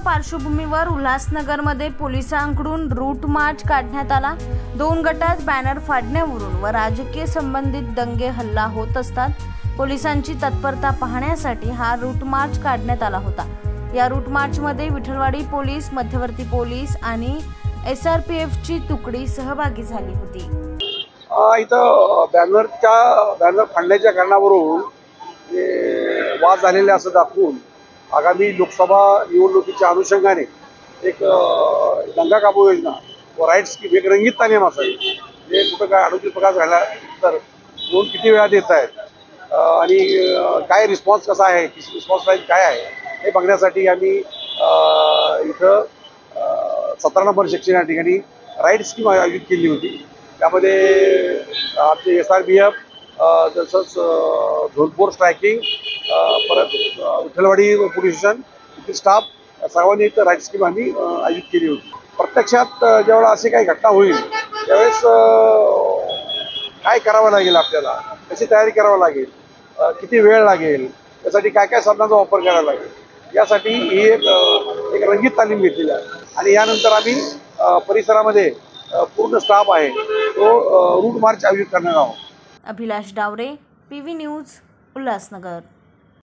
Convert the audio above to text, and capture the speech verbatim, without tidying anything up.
पार्श्वभूमीवर उल्हासनगरमध्ये पोलिसांकडून रूट मार्च काढण्यात आला। दोन गटात बॅनर फाडण्यावरून व राजकीय संबंधित दंगे हल्ला होत असतात पोलिसांची तत्परता पाहण्यासाठी हा रूट मार्च काढण्यात आला होता। या रूट मार्च मध्ये विठलवाडी पोलीस, मध्यवर्ती पोलीस आणि एस आर पी एफ ची तुकडी सहभागी झाली होती। इथं बॅनरच्या बॅनर फाडण्याच्या कारणावरून वाद झालेले असं दाखवून आगामी लोकसभा निवडणुकीच्या अनुषंगाने एक दंगा काबू योजना व राईट्स की एक रंगीत तालीम असावी। जे कुठं काय अनुचित प्रकार झाला तर कोण किती वेळा देत आहेत आणि काय रिस्पॉन्स कसा आहे, रिस्पॉन्स टाईम काय आहे हे बघण्यासाठी आम्ही इथं सतरा नंबर सेक्शन या ठिकाणी राईट स्कीम आयोजित केली होती। त्यामध्ये आमचे एस आर बी एफ तसंच झोनफोर स्ट्रायकिंग परत विठलवाडी पोलीस स्टेशन स्टाफ सर्वांनी इथं राईट स्कीम आम्ही आयोजित केली होती। प्रत्यक्षात जेव्हा अशी काही घटना होईल त्यावेळेस काय करावं लागेल, आपल्याला कशी तयारी करावं लागेल, किती वेळ लागेल, त्यासाठी काय काय साधनांचा वापर करावा लागेल यासाठी ही एक एक रंगीत तालीम घेतलेली आहे। आणि यानंतर आम्ही परिसरामध्ये पूर्ण स्टाफ आहे तो रूट मार्च आयोजित करणार आहोत। Abhilash Dawre, P V news, Ulhasnagar.